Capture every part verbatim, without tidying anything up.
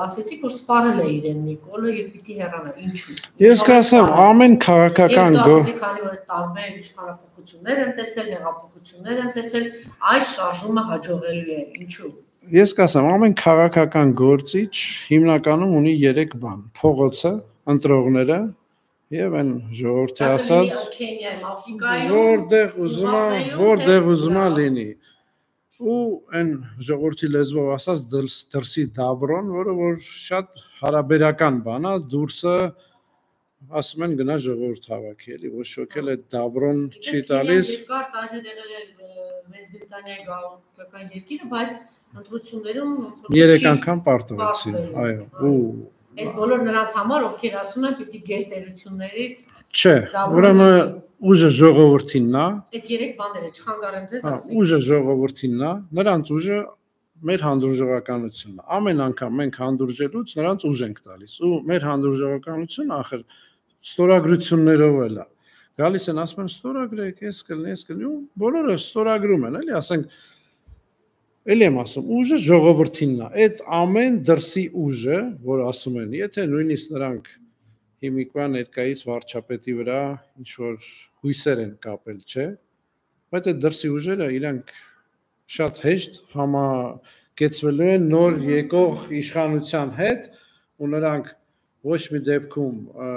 ասեցիք, որ սպառել է իրեն Նիկոլը եւ պիտի հեռանա, ինչու։ Ես կասեմ, ամեն քաղաքական Եվ ասեցիք, քանի որ տարբեր իշխանապողություններ են տեսել, հեղափոխություններ են տեսել, այս շարժումը հաջողելու է, ինչու։ Ես կասեմ, ամեն քաղաքական գործիչ հիմնականում ունի երեք բան. փողոցը, ընտրողները եւ այն ժողովրդի ասած, որտեղ ուզում է, որտեղ ուզում է լինի։ Ու այն ժողովրդի լեզվով ասած դրսի դաբրոն, որը որ շատ հարաբերական բան է, դուրսը ասում են գնա ժողովուրդ հավաքի, էլի ոչ ոք էլ այդ դաբրոն չի տալիս։ Երկար տարիներ եղել է Մեծ Բրիտանիայի գաղութական երկիրը, բայց ընտրություններում ոնց որ երեք անգամ պարտվեցին, այո, ու այս բոլոր նրանց համար, ովքեր ասում են պիտի գերտերություններից չէ, ուրեմն ուժը ժողովրդինն է։ Այդ երեք բաները չխանգարեմ ձեզ ասեք։ Ուժը ժողովրդինն է, նրանց ուժը մեր հանդուրժողականությունն է։ Ամեն անգամ մենք հանդուրժելուց նրանց ուժ ենք տալիս։ Ու մեր հանդուրժողականությունը ախր ստորագրություններով էլ է։ Գալիս են ասում են ստորագրեք, էս կլինի, էս կլինի, ու բոլորը ստորագրում են, էլի, ասենք Էլի եմ ասում, ուժը ժողովրդինն է։ Այդ ամեն դրսի ուժը, որ ասում են, եթե նույնիսկ նրանք հիմիկվա ներկայիս վարչապետի վրա ինչ որ հույսեր են կապել, չէ, բայց այդ դրսի ուժերը իրանք շատ հեշտ համակեցվելու են նոր եկող իշխանության հետ, ու նրանք ոչ մի դեպքում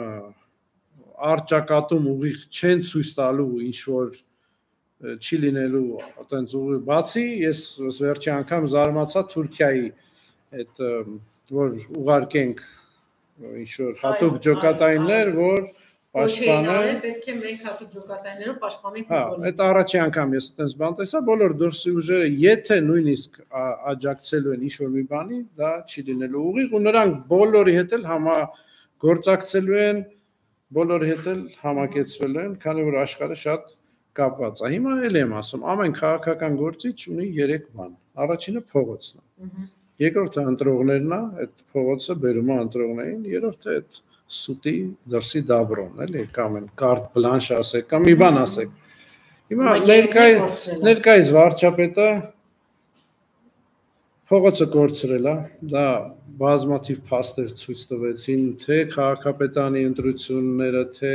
առճակատում ուղիղ չեն ցույց տալու ինչ որ չի լինելու այտենց ուղի բացի ես վերջի անգամ զարմացա Թուրքիայի այդ որ ուղարկենք ինչ որ հատուկ ջոկատայիններ որ պաշտպանեն պետք է մենք հատուկ ջոկատայիններով պաշտպանենք Հա, այդ առաջի անգամ ես այտենց բան տեսա բոլոր դուրսի ուժերը եթե նույնիսկ աջակցելու են ինչ որ մի բանի դա չի լինելու ուղիղ ու նրանք բոլորի հետ էլ համագործակցելու են բոլորի հետ էլ համակեցվելու են քանի որ աշխարհը շատ կապված է։ Հիմա էլ եմ ասում, ամեն քաղաքական գործիչ ունի երեք բան։ Առաջինը փողոցն է։ Երկրորդը ընտրողներն է, այդ փողոցը բերում է ընտրողներին, երրորդը այդ սուտի դրսի դաբրոն, էլի, կամ այն կարտ բլանշ ասեք, կամ մի բան ասեք։ Հիմա ներկայիս ներկայիս վարչապետը փողոցը կորցրել է, դա բազմաթիվ փաստեր ցույց տվեցին, թե քաղաքապետանի ընտրությունները, թե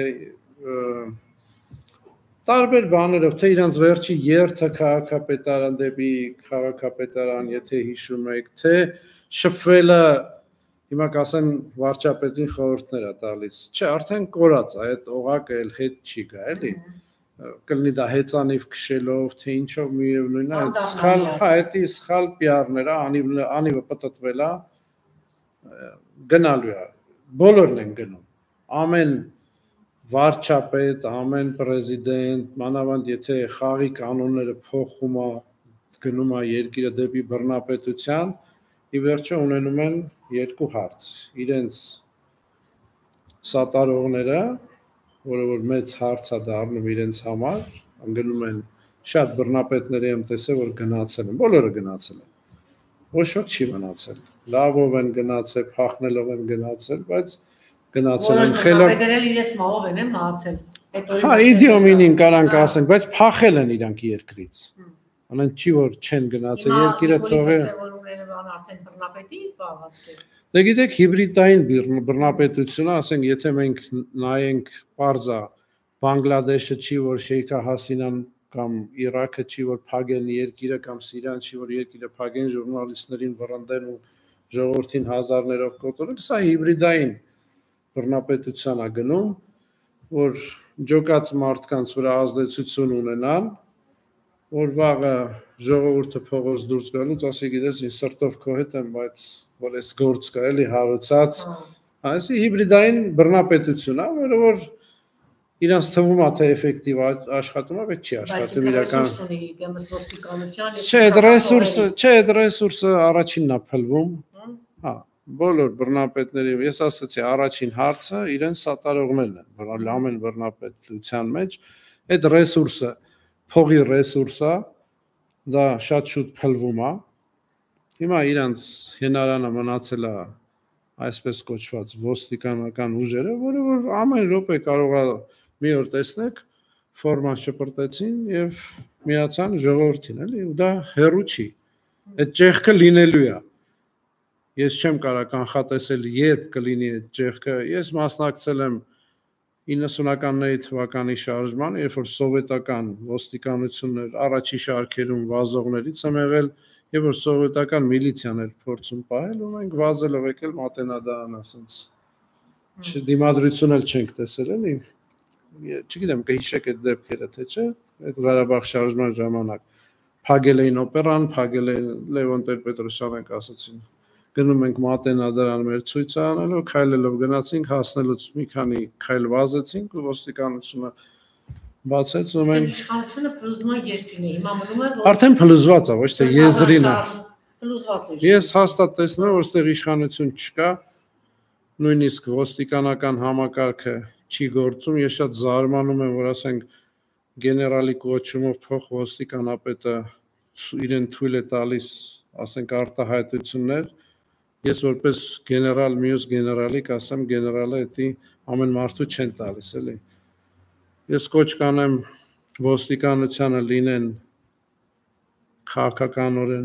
տարբեր բաներով, թե իրանց վերջի երթը քաղաքապետարան դեպի քաղաքապետարան, եթե հիշում եք, թե շփվելը, հիմա կասեն վարչապետին խորհուրդներ է տալիս, չէ, արդեն կորած է, այդ օղակը էլ հետ չի գա, էլի, կլինի դա հեծանիվ քշելով, թե ինչով միևնույն է, այդ սխալ, հա, էդի սխալ պիարները, անիվը պտտվել է, գնալու է, բոլորն են գնում, ամեն վարչապետ, ամեն պրեզիդենտ, մանավանդ եթե խաղի կանոնները փոխում է, գնում է երկիրը դեպի բռնապետության, ի վերջո ունենում են երկու հարց, իրենց սատարողները, որը որ մեծ հարց է դառնում իրենց համար, գնում են շատ բռնապետների եմ տեսել, որ գնացել են, բոլորը գնացել են, ոչ ոք չի մնացել, լավով են գնացել, փախնելով են գնացել, բայց գնացել են խելոք Բերել իրենց մահով են եմ մահացել Հա իդիոմին կարանք ասենք բայց փախել են իրանք երկրից անեն չի որ չեն գնացել երկիրը թողել արդեն բռնապետի բաղացք է Դե գիտեք հիբրիդային բռնապետությունը ասենք եթե մենք նայենք պարզա Բանգլադեշը չի որ Շեյխա Հասինան կամ Իրաքը չի որ փագեն երկիրը կամ Սիրիան չի որ երկիրը փագեն ժուրնալիստներին վռնդեն ու ժողովրդին հազարներով կոտորել սա հիբրիդային բռնապետության է գնում, որ ջոկած մարդկանց վրա ազդեցություն ունենան, որ վաղը ժողովուրդը փողոց դուրս գալուց ասի գիտես ինձ սրտով քո հետ եմ, բայց որ այս գործ կա էլի հարուցած, այսի հիբրիդային բռնապետություն է, որը որ իրանց թվում է թե էֆեկտիվ աշխատում է, բայց չի աշխատում իրական։ Չէ, այդ ռեսուրսը, չէ, այդ ռեսուրսը առաջինն է փլվում, հա Բոլոր բռնապետների, ես ասացի, առաջին հարցը իրենց սատարողներն են, ամեն բռնապետության մեջ, այդ ռեսուրսը, փողի ռեսուրսը, դա շատ շուտ փլվում է, հիմա իրենց հենարանը մնացել է այսպես կոչված ոստիկանական ուժերը, որը որ ամեն րոպե կարող է մի օր տեսնեք, ֆորման շպրտեցին և միացան ժողովրդին, էլի, ու դա հեռու չի, այդ ճեղքը լինելու է ես չեմ կարող կանխատեսել երբ կլինի այդ ճեղքը, ես մասնակցել եմ իննսունականների թվականի շարժման, երբ որ սովետական ոստիկանությունն էր առաջի շարքերում վազողներից եմ եղել, եւ որ սովետական միլիցիան էր փորձում պահել, ու մենք վազելով եկել Մատենադարան, ասենց դիմադրություն էլ չենք տեսել, էլի։ Չգիտեմ, կհիշեք այդ դեպքերը, թե չէ, այդ Ղարաբաղ շարժման ժամանակ փակել էին օպերան, փակել էին Լևոն Տեր-Պետրոսյանն ասացին։ Գնում ենք Մատենադարան մեր ցույցը անելով, քայլելով գնացինք, հասնելուց մի քանի քայլ վազեցինք ու ոստիկանությունը բացեց ու մենք իշխանությունը փլուզման երկրին է, հիմա մնում է արդեն փլուզված է, ոչ թե եզրին է։ Փլուզված է։ Ես հաստատ տեսնում եմ, որ այստեղ իշխանություն չկա, նույնիսկ ոստիկանական համակարգը չի գործում, ես շատ զարմանում եմ, որ ասենք գեներալի կոչումով փոխ ոստիկանապետը իրեն թույլ է տալիս, ասենք արտահայտություններ, ես որպես գեներալ, մյուս գեներալի կասեմ, գեներալը էդի ամեն մարդու չեն տալիս, էլի։ Ես կոչ կանեմ ոստիկանությանը լինեն քաղաքականորեն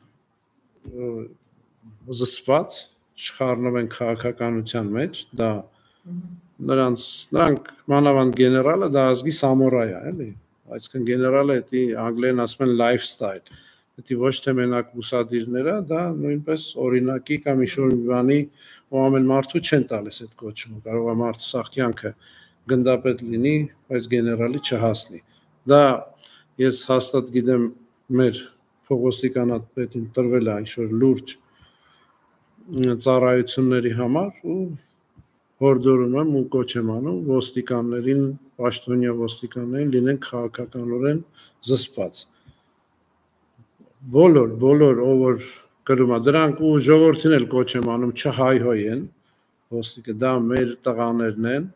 զսպված, չխառնվեն քաղաքականության մեջ, դա նրանց նրանք մանավանդ գեներալը դա ազգի սամուրայ է, էլի, այսինքն գեներալը էդի անգլերեն ասում են lifestyle, էդի ոչ թե մենակ ուսադիրները, դա նույնպես օրինակի կամ ինչ-որ մի բանի ու ամեն մարդու չեն տալիս այդ կոչումը, կարող է մարդը սաղ կյանքը գնդապետ լինի, բայց գեներալի չհասնի։ Դա ես հաստատ գիտեմ մեր փոխոստիկանապետին տրվել է ինչ-որ լուրջ ծառայությունների համար ու հորդորում եմ ու կոչ եմ անում ոստիկաններին, պաշտոնյա ոստիկաններին լինեն քաղաքականորեն զսպված։ Բոլոր, բոլոր ով որ կրում է դրանք ու ժողովրդին էլ կոչ եմ անում չհայհոյեն, ոստիկը դա մեր տղաներն են։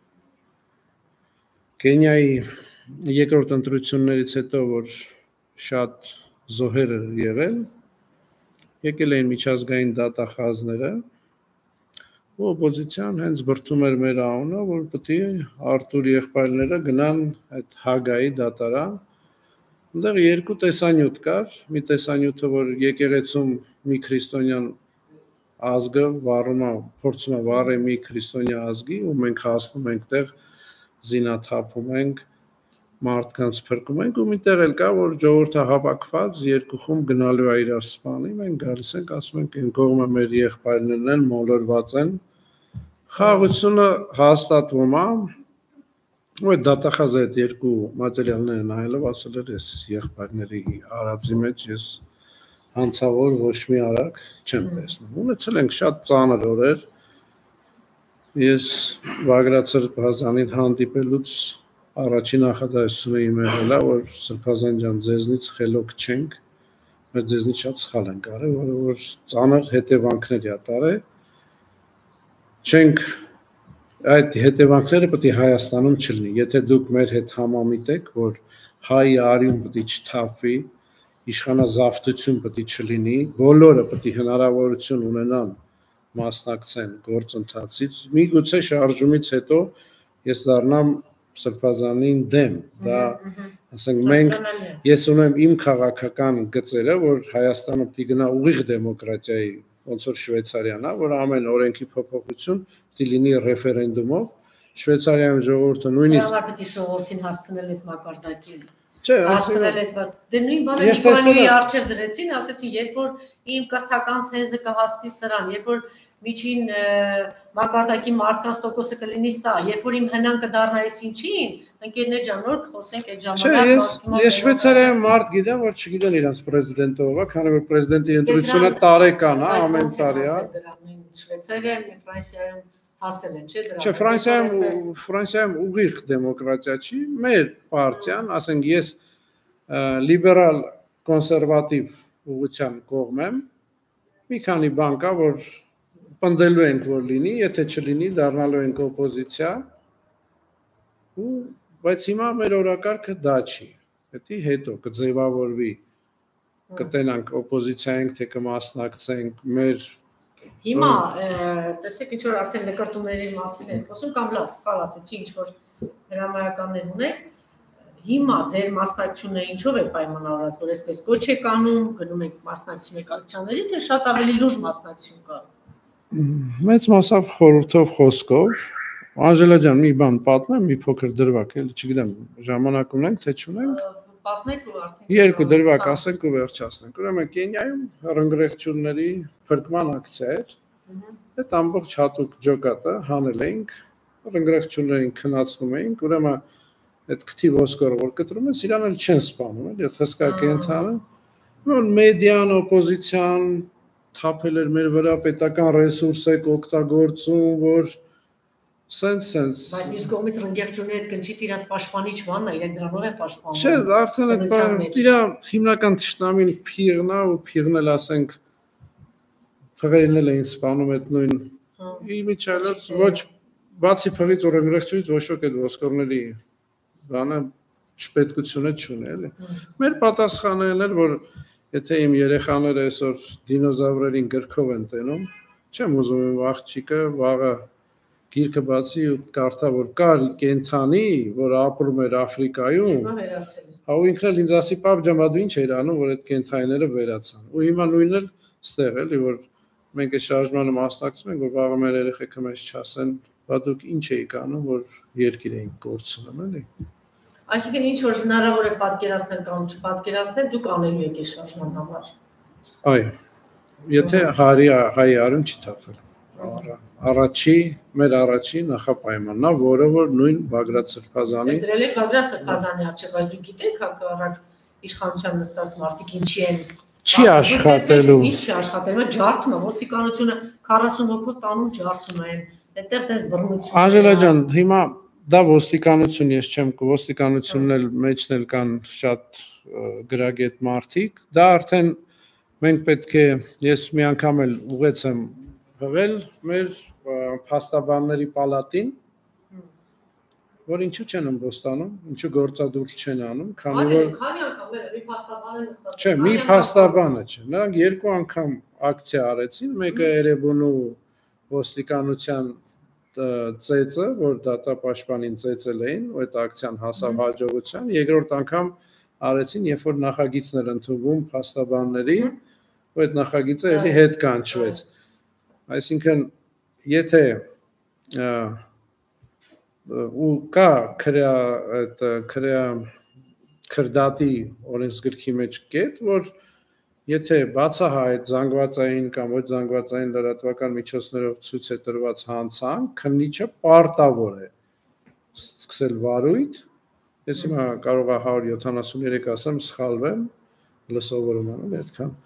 Կենիայի երկրորդ ընտրություններից հետո որ շատ զոհեր էր եղել, եկել էին միջազգային դատախազները ու օպոզիցիան հենց բրդում էր մեր անունը, որ պետք է Արտուր եղբայրները գնան այդ Հագայի դատարան։ Այնտեղ երկու տեսանյութ կար, մի տեսանյութը, որ եկեղեցում մի քրիստոնյան ազգը վառում է, փորձում է վառել մի քրիստոնյա ազգի, ու մենք հասնում ենք տեղ, զինաթափում ենք, մարդկանց փրկում ենք, ու միտեղ էլ կա, որ ժողովուրդը հավաքված երկու խումբ գնալու է իրար սպանի, մենք գալիս ենք, ասում ենք, այն կողմը մեր եղբայրներն են, մոլորված են։ Խաղաղությունը հաստատվում է, ու այդ դատախազը այդ երկու մատերիալները նայելով ասել էր, ես եղբայրների արածի մեջ ես հանցավոր ոչ մի արարք չեմ տեսնում։ Ունեցել ենք շատ ծանր օրեր։ Ես Վագրատ Սրբազանին հանդիպելուց առաջին նախադասությունը իմ եղել է, որ Սրբազան ջան, ձեզնից խելոք չենք, մեր ձեզնից շատ սխալ ենք արել, որը որ ծանր հետևանքներ է տարել։ Չենք այդ հետևանքները պետք է Հայաստանում չլինի։ Եթե դուք մեր հետ համամիտ եք, որ հայ արյուն պետք է չթափվի, իշխանազավթություն պետք է չլինի, բոլորը պետք է հնարավորություն ունենան մասնակցեն գործընթացից, միգուցե շարժումից հետո ես դառնամ Սրբազանին դեմ, դա ասենք մենք ես ունեմ իմ քաղաքական գծերը, որ Հայաստանը պետք է գնա ուղիղ դեմոկրատիայի, ոնց որ Շվեյցարիան, որ ամեն օրենքի փոփոխություն պետք է լինի ռեֆերենդումով, Շվեյցարիայում ժողովուրդը նույնիսկ պետք է ժողովրդին հասցնել այդ մակարդակին։ Չէ, հասցնել այդ դե նույն բանը Նիկոլայի արչև դրեցին, ասեցին, երբ որ իմ կրթական ցենզը կհասնի սրան, երբ որ միջին մակարդակի մարդկանց տոկոսը կլինի սա, երբ որ իմ հնան կդառնա այս ինչին, ընկերներ ջան, նոր խոսենք այդ ժամանակ։ Ես Շվեյցարիայում մարդ գիտեմ, որ չգիտեն իրենց պրեզիդենտը ով է, քանի որ պրեզիդենտի ընտրությունը տարեկան է, ամեն տարի է։ Շվեյցարիայում, Ֆրանսիայում հասել են, չէ՞ դրա։ Չէ, Ֆրանսիայում Ֆրանսիայում ուղիղ դեմոկրատիա չի, մեր պարտիան, ասենք ես լիբերալ կոնսերվատիվ ուղղության կողմ եմ, մի քանի բան կա, որ պնդելու ենք, որ լինի, եթե չլինի, դառնալու ենք օպոզիցիա, բայց հիմա մեր օրակարգը դա չի, պետք է հետո կձևավորվի, կտենանք օպոզիցիա ենք, թե կմասնակցենք, մեր Հիմա, տեսեք, ինչ-որ արդեն նկրտումների մասին է խոսում, կամ լավ, սխալ ասեցի, ինչ-որ հրամայականներ ունենք, հիմա ձեր մասնակցությունը ինչով է պայմանավորված, որ այսպես կոչ եք անում, գնում եք մասնակցում եք ակցիաների, թե շատ ավելի լուրջ մասնակցություն կա։ Մեծ մասամբ խորհրդով խոսքով, Անժելա ջան, մի բան պատմեմ, մի փոքր դրվագ, էլի չգիտեմ, ժամանակ ունենք, թե չունենք։ Պատմեք ու արդեն։ Երկու դրվագ ասենք ու վերջացնենք։ Ուրեմն Կենիայում ռնգռեխչությունների փրկման ակցիա էր։ Այդ ամբողջ հատուկ ջոկատը հանել էինք, ռնգռեխչություններին քննացնում էինք, ուրեմն այդ քթի ոսկորը որ կտրում ես, իրան էլ չեն սպանում, էլի, հսկա կենթանը։ Նոր մեդիան, օպոզիցիան թափել էր մեր վրա, պետական ռեսուրս եք օգտագործում, որ սենց-սենց։ Բայց մյուս կողմից ռնգռեխչությունների հետ կնչիտ իրաց պաշտպանիչ բանն է, իրենք դրանով են պաշտպանում։ Չէ, արդեն այդ իր հիմնական թշնամին փիղն է ու փիղն էլ ասենք փղերն էլ էին սպանում այդ նույն իմիջիալից ոչ բացի փղից ու ռնգռեխչությունից ոչ ոք այդ ոսկորների բանը չպետքությունը չունի, էլի։ Մեր պատասխանն էր, որ եթե իմ երեխաները այսօր դինոզավրերին գրքով են տենում, չեմ ուզում իմ աղջիկը վաղը գիրքը բացի ու կարդա, որ կար կենթանի, որ ապրում էր Աֆրիկայում, հա ու ինքն էլ ինձ ասի, պապ ջան, բա դու ինչ էիր անում, որ այդ կենթանիները վերացան։ Ու հիմա նույնն էլ ստեղ էլի, որ մենք այդ շարժմանը մասնակցում ենք, որ վաղը մեր երեխեքը մեզ չասեն, բա դուք ինչ էիք անում, որ երկիր էինք կորցնում, էլի։ Այսինքն ինչ որ հնարավոր է պատկերացնել կամ չպատկերացնել, դուք անելու եք այս շարժման համար։ Այո։ Եթե հարի հայ արուն չի թափել։ Առաջի, մեր առաջի նախապայմանն է, որը որ նույն Բագրատ Սրբազանի։ Դրել եք Բագրատ Սրբազանի առջև, բայց դուք գիտեք հակառակ իշխանության նստած մարդիկ ինչի են։ Չի աշխատելու։ Ինչ չի աշխատելու, ջարդում է, ոստիկանությունը քառասուն հոգով տանում ջարդում են։ Այդտեղ դες բռնություն։ Անժելա ջան, հիմա դա ոստիկանություն ես չեմ կու, ոստիկանությունն էլ մեջն էլ կան շատ գրագետ մարդիկ, դա արդեն մենք պետք է, ես մի անգամ էլ ուղեցեմ հղել մեր փաստաբանների պալատին, որ ինչու չեն ըմբոստանում, ինչու գործադուլ չեն անում, քանի որ քանի անգամ էլ մի փաստաբան է նստած։ Չէ, մի փաստաբանը չէ, նրանք երկու անգամ ակցիա արեցին, մեկը Էրեբունու ոստիկանության ծեծը, որ դատապաշտպանին ծեծել էին, ու այդ ակցիան հասավ հաջողության, երկրորդ անգամ արեցին, երբ որ նախագիծն էր ընդունվում փաստաբանների, ու այդ նախագիծը էլի հետ կանչվեց։ Այսինքն, եթե ու կա քրեա այդ քրեա քրդատի օրենսգրքի մեջ կետ, որ եթե բացահայտ զանգվածային կամ ոչ զանգվածային լրատվական միջոցներով ցույց է տրված հանցանք, քննիչը պարտավոր է սկսել վարույթ, ես հիմա կարող եմ հարյուր յոթանասուններեք ասեմ, սխալվեմ, լսովորում եմ այդքան։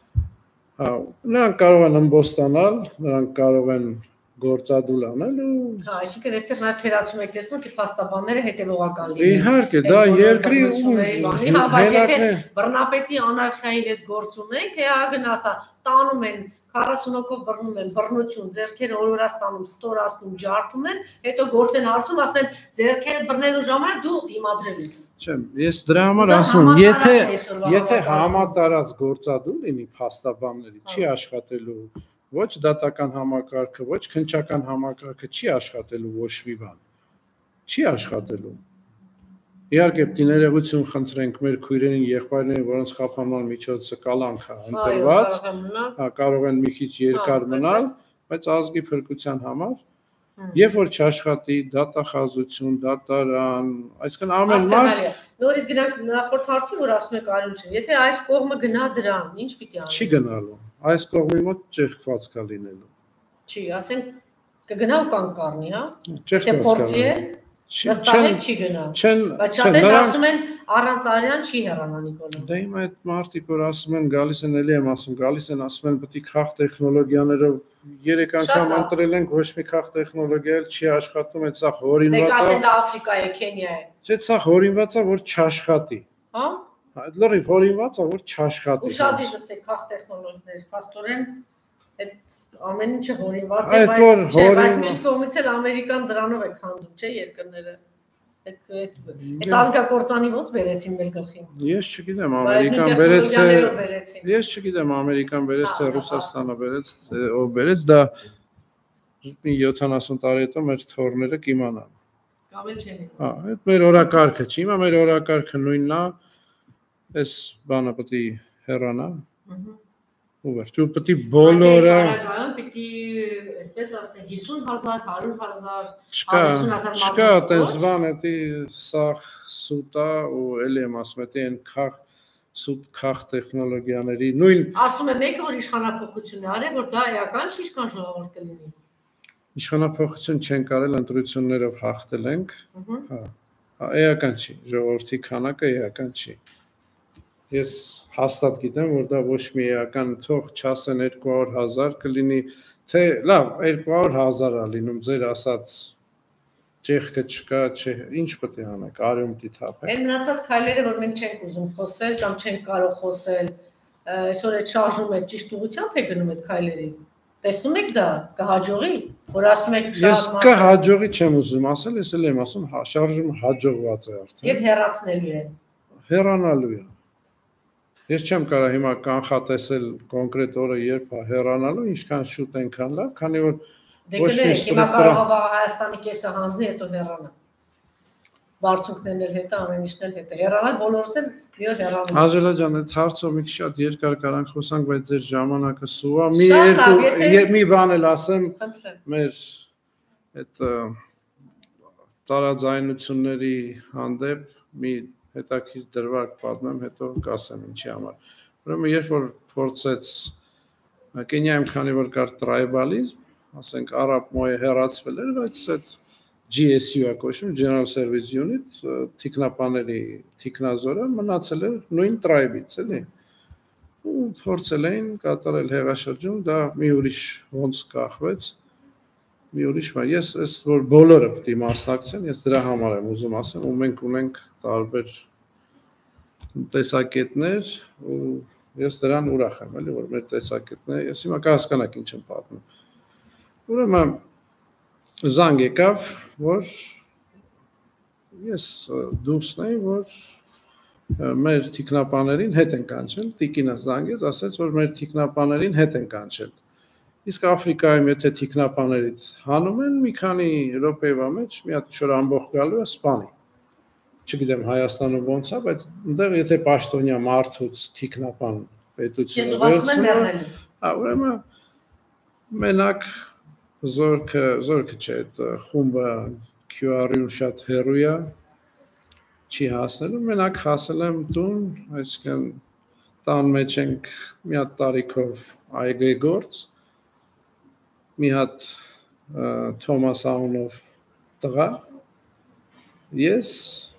Նրանք կարող են ըմբոստանալ, նրանք կարող են գործադուլ անել ու Հա, այսինքն այստեղ նաև թերացում եք տեսնում, թե փաստաբանները հետևողական լինեն։ Իհարկե, դա երկրի Հա, բայց եթե բռնապետի անարխիայի հետ գործ ունենք, հա գնասա, տանում են քառասուն հոգով բռնում են, բռնություն, ձեռքերը օրորած տանում, ստորացնում, ջարդում են, հետո գործ են հարցում, ասում են ձեռքերը բռնելու ժամանակ դու դիմադրել ես։ Չէ, ես դրա համար ասում, եթե եթե համատարած գործադուլ լինի փաստաբանների, չի աշխատելու ոչ դատական համակարգը, ոչ քննչական համակարգը չի աշխատելու ոչ մի բան։ Չի աշխատելու։ Իհարկե, ներողություն խնդրենք մեր քույրերին, եղբայրներին, որոնց խափանման միջոցը կալանք է ընտրված, հա, կարող են մի քիչ երկար մնալ, բայց ազգի փրկության համար, երբ որ չաշխատի դատախազություն, դատարան, այսինքն ամեն մարդ նորից գնանք նախորդ հարցին, որ ասում եք Արունչին, եթե այս կողմը գնա դրան, ինչ պիտի անի։ Չի գնալու։ Այս կողմի մոտ ճեղքված կա լինելու։ Չի, ասենք կգնա ու կան կառնի, հա։ Թե փորձի է, վստահ չի գնա։ Բայց շատերն ասում են առանց արյան չի հեռանա Նիկոլը։ Դե հիմա այդ մարդիկ որ ասում են գալիս են էլի եմ ասում, գալիս են ասում են պետք է խաղ տեխնոլոգիաներով երեք անգամ ընտրել ենք ոչ մի խաղ տեխնոլոգիա էլ չի աշխատում, այդ սա հորինված է։ Դե կասեն դա Աֆրիկա է, Քենիա է։ Չէ, սա հորինված է որ չաշխատի։ Հա։ Այդ լրիվ հորինված է որ չաշխատի։ Ու շատ լսեք խաղ տեխնոլոգիաներ, փաստորեն այդ ամեն ինչը հորինված է, բայց չէ, բայց մյուս կողմից էլ Ամերիկան դրանով է քանդում, չէ, երկրները։ Այս ազգակործանի ոնց բերեցին մեր գլխին։ Ես չգիտեմ Ամերիկան բերեց թե Ես չգիտեմ Ամերիկան բերեց թե Ռուսաստանը բերեց, ով բերեց դա յոթանասուն տարի հետո մեր թորները կիմանան։ Կամ էլ չեն։ Հա, այդ մեր օրակարգը չի, հիմա մեր օրակարգը նույնն է, այս բանը պետք է հեռանա։ Ու վերջ, ու պետք է բոլորը Արագայում պիտի, այսպես ասեն, հիսուն հազար, հարյուր հազար, չկա, չկա, այդպես բան, էդի սախ սուտա ու էլի եմ ասում, էդի են քաղ սուտ քաղ տեխնոլոգիաների նույն ասում եմ մեկը, որ իշխանափոխություն է արել, որ դա էական չի, ինչքան ժողովուրդ կլինի։ Իշխանափոխություն չեն կարել, ընտրություններով հաղթել ենք, հա, էական չի, ժողովրդի քանակը էական չի։ Ես հաստատ գիտեմ, որ դա ոչ մի էական թող չասեն երկու հարյուր հազար կլինի, թե լավ, երկու հարյուր հազար է լինում, ձեր ասած ճեղքը չկա, չէ, ինչ պետք է անեք, արյուն պիտի թափեք։ Այն մնացած քայլերը, որ մենք չենք ուզում խոսել կամ չենք կարող խոսել, այսօր այդ շարժումը ճիշտ ուղղությամբ է գնում այդ քայլերին։ Տեսնում եք դա, կհաջողի, որ ասում եք շատ Ես կհաջողի չեմ ուզում ասել, ես էլ եմ ասում, շարժումը հաջողված է արդեն։ Եվ հեռացնելու է։ Հեռանալու է։ Ես չեմ կարող հիմա կանխատեսել կոնկրետ օրը երբ է հեռանալու, ինչքան շուտ այնքան լավ, քանի որ ոչ մի ստրուկտուրա Հայաստանի կեսը հանձնի, հետո հեռանա։ Բարձունքներն էլ հետը, ամեն ինչն էլ հետը։ Հեռանալ բոլորս էլ մի օր հեռանում։ Աջելա ջան, այդ հարցով մի քիչ շատ երկար կարանք խոսանք, բայց ձեր ժամանակը սուվա։ Մի երկու մի բան էլ ասեմ, մեր այդ տարաձայնությունների հանդեպ մի հետաքրքիր դրվագ պատմեմ, հետո կասեմ ինչի համար։ Ուրեմն երբ որ փորձեց Կենիայում քանի որ կար տրայբալիզմ, ասենք արաբ մոյը հեռացվել էր, բայց այդ G S U-ը կոչվում General Service Unit, թիկնապաների թիկնազորը մնացել էր նույն տրայբից, էլի։ Ու փորձել էին կատարել հեղաշրջում, դա մի ուրիշ ոնց կախվեց, մի ուրիշ բան։ Ես այս որ բոլորը պետք է մասնակցեն, ես դրա համար եմ ուզում ասեմ, ու մենք ունենք տարբեր տեսակետներ, ու ես դրան ուրախ եմ, էլի, որ մեր տեսակետները, ես հիմա կհասկանաք ինչ եմ պատմում։ Ուրեմն զանգ եկավ, որ ես դուրսն էի, որ մեր թիկնապաներին հետ են կանչել, տիկինը զանգեց, ասեց, որ մեր թիկնապաներին հետ են կանչել։ Իսկ Աֆրիկայում եթե թիկնապաներից հանում են, մի քանի րոպեվա մեջ մի հատ շոր ամբողջ գալու է սպանի։ Չգիտեմ Հայաստանում ոնց է, բայց այնտեղ եթե պաշտոնյա մարդուց թիկնապան պետությունը վերցնում, հա, ուրեմն մենակ զորքը, զորքը չէ, այդ խումբը Q R-ում շատ հեռու է, չի հասնելու, մենակ հասել եմ տուն, այսինքն տան մեջ ենք մի հատ տարիքով այգեգործ, մի հատ Թոմաս անունով տղա, ես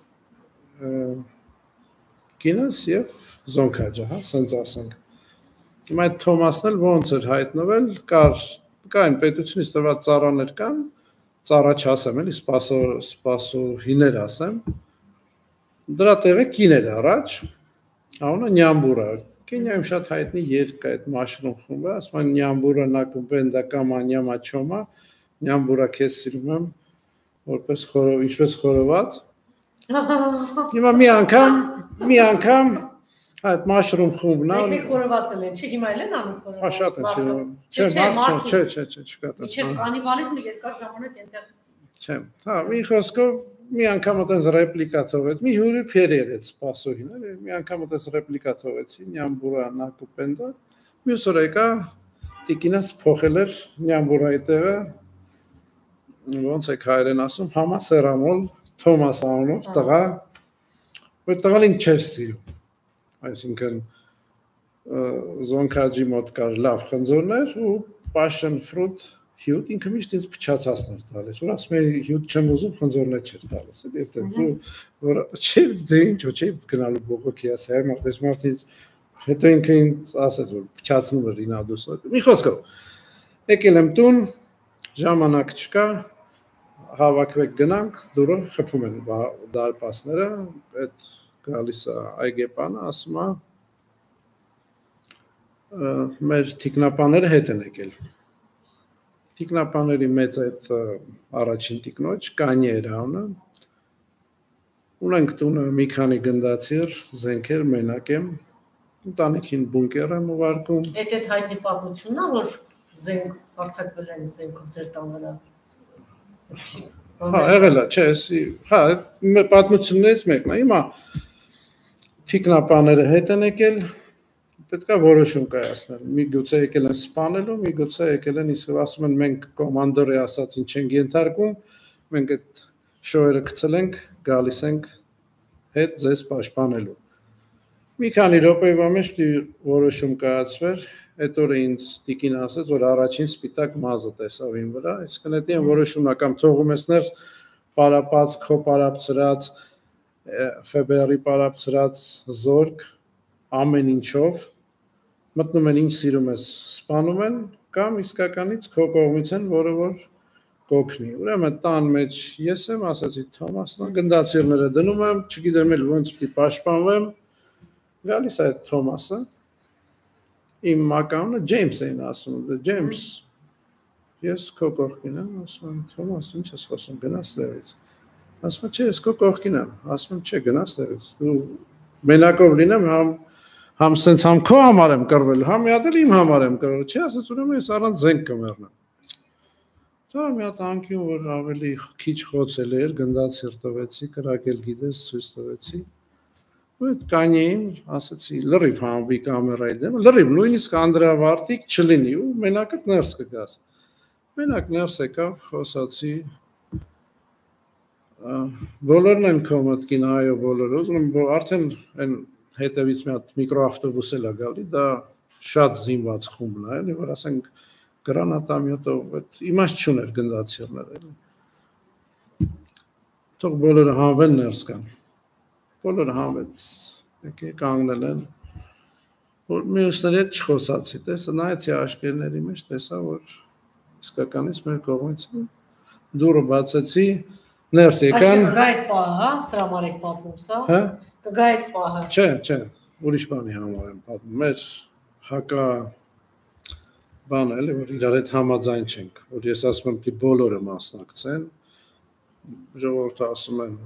կինս եւ զոնքաջը, հա, սենց ասենք։ Հիմա այդ Թոմասն էլ ոնց էր հայտնվել, կար կային պետությունից տված ծառաներ կան, ծառա չասեմ, էլի սպասո սպասուհիներ ասեմ։ Դրա տեղը կին էր առաջ, անունը Նյամբուրա։ Կենիայում շատ հայտնի երգ կա այդ մաշրում խումբը, ասում են Նյամբուրա նակումպենդա կամանյամա չոմա, Նյամբուրա քեզ սիրում եմ, որպես խորով, ինչպես խորոված։ Հիմա մի անգամ, մի անգամ այդ մաշրում խումբն է։ Մենք խորովածել են, չի հիմա էլ են անում խորոված։ Հա շատ են սիրում։ Չէ, մարդ չէ, չէ, չէ, չկա դա։ Իչե կանիբալիզմը երկար ժամանակ այնտեղ։ Չէ, հա, մի խոսքով մի անգամ այդպես ռեպլիկա թողեց, մի հյուրի փերեր այդ սպասողին, էլի, մի անգամ այդպես ռեպլիկա թողեցի, Նյամբուրա նակուպենդա, մյուս օր եկա, տիկինս փոխել էր Նյամբուրայի տեղը, ոնց է հայերեն ասում, համասերանոլ Թոմաս անունով տղա, որ տղան ինձ չէր սիրում, այսինքն զոնքաջի մոտ կար լավ խնձորներ ու passion fruit հյութ, ինքը միշտ ինձ փչացածներ տալիս, որ ասում էի հյութ չեմ ուզում, խնձորներ չէր տալիս, էլի այդպես ու որ չէ դե ինչ չէ գնալու բողոքի ասա, մարդես մարդ ինձ հետո ինքը ինձ ասեց որ փչացնում էր ինադուսը, մի խոսքով եկել եմ տուն, ժամանակ չկա, հավաքվեք գնանք, դուրը խփում են դարպասները, այդ գալիս է այգեպանը, ասում է մեր թիկնապաները հետ են եկել։ Թիկնապաների մեծ այդ առաջին տիկնոջ, Կանյե էր անունը, ունենք տունը մի քանի գնդացիր, զենքեր, մենակ եմ, ընտանիքին բունկեր եմ ուղարկում։ Այդ այդ հայտնի պատմությունն է, որ զենք հարձակվել են զենքով ձեր տան վրա։ Հա, եղել է, չէ, հա, պատմություններից մեկն է։ Հիմա թիկնապաները հետ են եկել, պետք է որոշում կայացնել։ Մի գուցե եկել են սպանելու, մի գուցե եկել են, իսկ ասում են մենք կոմանդորի ասածին չենք ենթարկում, մենք այդ շոյերը գցել ենք, գալիս ենք հետ ձեզ պաշտպանելու։ Մի քանի րոպեվա մեջ որոշում կայացվեր, այդ օրը ինձ տիկին ասեց, որ առաջին սպիտակ մազը տեսավ իմ վրա, իսկ նետի են որոշումն կամ թողում ես ներս պարապած, քո պարապցրած, ֆեբերի պարապցրած զորք, ամեն ինչով, մտնում են ինչ սիրում ես, սպանում են, կամ իսկականից քո կողմից են, որը որ կօգնի։ Ուրեմն տան մեջ ես եմ, ասացի Թոմասն, գնդացիրները դնում եմ, չգիտեմ էլ ոնց պիտի պաշտպանվեմ, գալիս է այդ Թոմասը, իմ մականունը Ջեյմս էին ասում, Ջեյմս, ես քո կողքին եմ, ասում եմ, Թոմաս, ինչ ես խոսում, գնաս տեղից։ Ասում եմ, չէ, ես քո կողքին եմ, ասում եմ, չէ, գնաս տեղից։ Դու մենակով լինեմ, համ համ սենց համ քո համար եմ կռվել, համ մի հատ էլ իմ համար եմ կռվել, չի ասած, ուրեմն ես առանց զենք կմեռնեմ։ Դա մի հատ անկյուն, որ ավելի քիչ խոցել էր, գնդացիր տվեցի, կրակել գիտես, ցույց տվեցի։ Ու այդ կանյեին ասացի, լրիվ համբի կամերայի դեմ, լրիվ նույնիսկ անդրավարտիկ չլինի ու մենակը ներս կգաս։ Մենակ ներս եկավ, խոսացի, բոլորն են քո մտքին, այո, բոլորը, ուզում արդեն այն հետևից մի հատ միկրոավտոբուս էլ է գալի, դա շատ զինված խումբն է, էլի, որ ասենք գրանատամյոտով, այդ իմաստ չուներ գնդացիրներ, էլի։ Թող բոլորը հանվեն ներս կան։ Բոլորը հանվեց, եկե կանգնել են, որ մյուսների հետ չխոսացի, տեսա նայեցի աշկերտների մեջ, տեսա, որ իսկականից մեր կողմից դուռը բացեցի, ներս եկան։ Կգա այդ պահը, հա, ստրամարեք պատմում, սա։ Հա։ Կգա այդ պահը։ Չէ, չէ, ուրիշ բանի համար եմ պատմում, մեր հակա բանը էլի, որ իրար հետ համաձայն չենք, որ ես ասում եմ, թե բոլորը մասնակցեն, ժողովուրդը ասում են,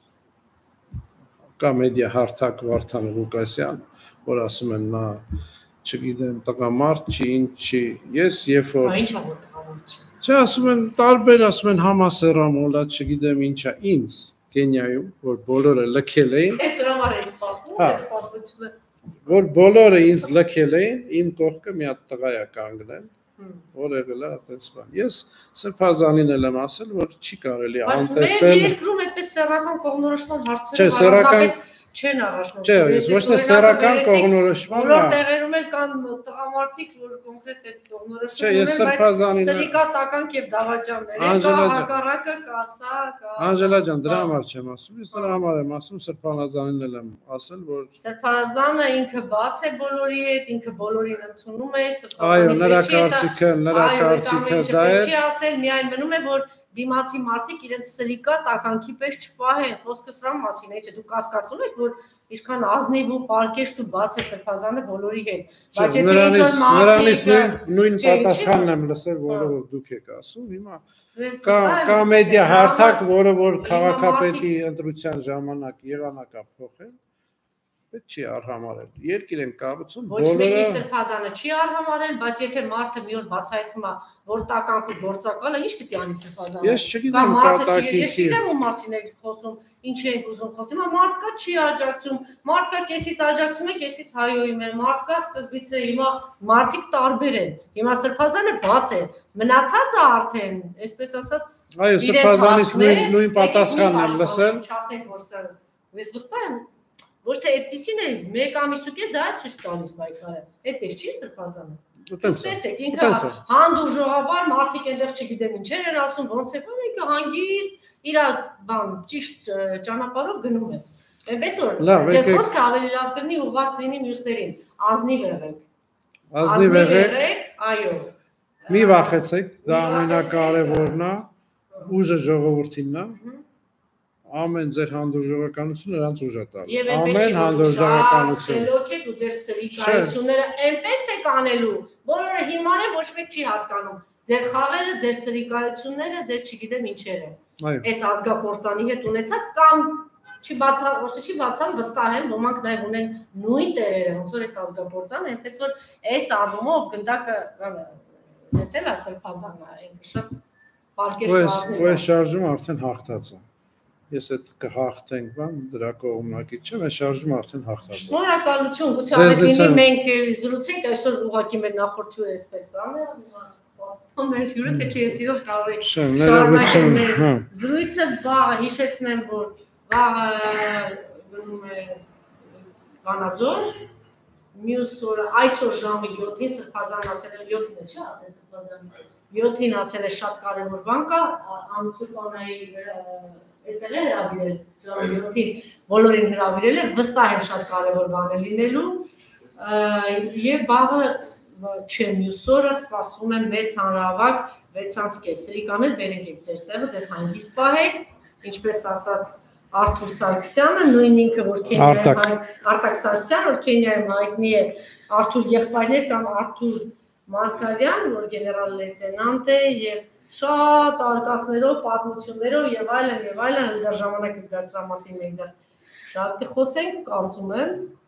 կա մեդիա հարթակ Վարդան Ղուկասյան, որ ասում են նա, չգիտեմ, տղամարդ չի, ինչ չի, ես երբ որ Ինչ է որ տղամարդ չի։ Չէ, ասում են տարբեր, ասում են համասեռամոլա, չգիտեմ ինչա, ինձ Կենիայում, որ բոլորը լքել էին։ Այդ դրամար էին պատմում, այս պատմությունը։ Որ բոլորը ինձ լքել էին, իմ կողքը մի հատ տղա է կանգնել, որ եղել է այդպես բան։ Ես Սրբազանին էլ եմ ասել, որ չի կարելի անտեսել։ Բայց մեր երկրում այդպես սեռական կողմնորոշման հարցերը առանձնապես չեն առաջնում։ Չէ, ոչ թե սեռական կողմնորոշման, բոլոր տեղերում էլ կան տղամարդիկ, որ կոնկրետ այդ կողմնորոշում ունեն, բայց սրիկա տականք եւ դավաճաններ, կա հակառակը, կա սա, կա։ Անժելա ջան, դրա համար չեմ ասում, ես դրա համար եմ ասում, Սրբազանին էլ եմ ասել, որ Սրբազանը ինքը բաց է բոլորի հետ, ինքը բոլորին ընդունում է, Այո, նրա կարծիքը, նրա կարծիքը դա է։ Չի ասել, միայն մնում է, որ դիմացի մարդիկ իրենց սրիկա տականքի պես չպահեն, խոսքը սրա մասին է, չէ, դուք կասկածում եք, որ ինչքան ազնիվ ու պարկեշտ ու բաց է Սրբազանը բոլորի հետ, բայց եթե ինչ-որ նրանից նույն պատասխանն եմ լսել, որը որ դուք եք ասում, հիմա կա մեդիա հարթակ, որը որ քաղաքապետի ընտրության ժամանակ եղանակա փոխել, պետք չի արհամարել, երկիր են կառուցում, Ոչ մեկի Սրբազանը չի արհամարել, բայց եթե մարդը մի օր բացահայտվում է, որ տականքը գործակալ է, ինչ պիտի անի Սրբազանը։ Ես չգիտեմ տակի Ես չգիտեմ ում մասին եք խոսում, ինչ եք ուզում խոսում, հիմա մարդկա չի աջակցում, մարդկա կեսից աջակցում է, կեսից հայոյում է, մարդկա սկզբից է, հիմա մարդիկ տարբեր են, հիմա Սրբազանը բաց է, մնացածը արդեն, այսպես ասած, այո, Սրբազանից նույն պատասխանն եմ լսել, չասենք, որ սա, ես վստահ եմ Ոչ թե այդպեսին է, մեկ ամիս ու կես դա է ցույց տալիս պայքարը։ Այդպես չի Սրբազանը։ Տեսեք, ինքը հանդուրժողաբար մարդիկ այնտեղ չգիտեմ ինչեր են ասում, ոնց է, բան ինքը հանգիստ իր բան ճիշտ ճանապարհով գնում է։ Այնպես որ ձեր խոսքը ավելի լավ կլինի ուղղված լինի մյուսներին։ Ազնիվ եղեք։ Ազնիվ եղեք, այո։ Մի վախեցեք, դա ամենակարևորն է, ուժը ժողովրդինն է։ Ամեն ձեր հանդուրժողականությունը նրանց ուժ է տալու։ Ամեն հանդուրժողականություն։ Լոք եք ու ձեր սրիկայությունները այնպես եք անելու, բոլորը հիմար է ոչ մեկ չի հասկանում։ Ձեր խաղերը, ձեր սրիկայությունները, ձեր չգիտեմ ինչերը։ Այս ազգակործանի հետ ունեցած կամ չի բացա, ոչ թե չի բացան, վստահ եմ, ոմանք նաև ունեն նույն տերերը, ոնց որ այս ազգակործանը, այնպես որ այս առումով գնդակը դետել է Սրբազանը, ինքը շատ պարկեշտ կազմի։ Ու այս շարժումը արդեն հաղթած է։ Ես այդ կհաղթենք, բան դրա կողմնակից չեմ, այս շարժումը արդեն հաղթած է։ Շնորհակալություն, գուցե ավելինի մենք զրուցենք, այսօր ուղղակի մեր նախորդ հյուրը էսպես անը, սպասում մեր հյուրը, թե չէ ես իրոք կարող եք շարունակել մեր զրույցը, վաղը հիշեցնեմ, որ վաղը գնում է Վանաձոր, մյուս օրը այսօր ժամը յոթին Սրբազան ասել է յոթին է, չէ՞ ասել Սրբազան, յոթին ասել է շատ կարևոր բան կա, Անցուկանայի այդտեղ է հրավիրել, ժամը յոթին բոլորին հրավիրել է, վստահ եմ շատ կարևոր բան է լինելու եւ վաղը չէ մյուս օրը սպասում եմ մեծ հանրահավաք վեցից կեսերի կանել վերենք եք ձեր տեղը, ձեզ հանգիստ պահեք, ինչպես ասաց Արթուր Սարգսյանը, նույն ինքը որ Քենիայում Արտակ Սարգսյան, որ Քենիայում հայտնի է Արթուր եղբայրներ կամ Արթուր Մարգարյան, որ գեներալ լեյտենանտ է եւ շատ արկածներով, պատմություններով եւ այլն եւ այլն, դեռ ժամանակ կգացրա մասին մենք դեռ շատ կխոսենք, կարծում եմ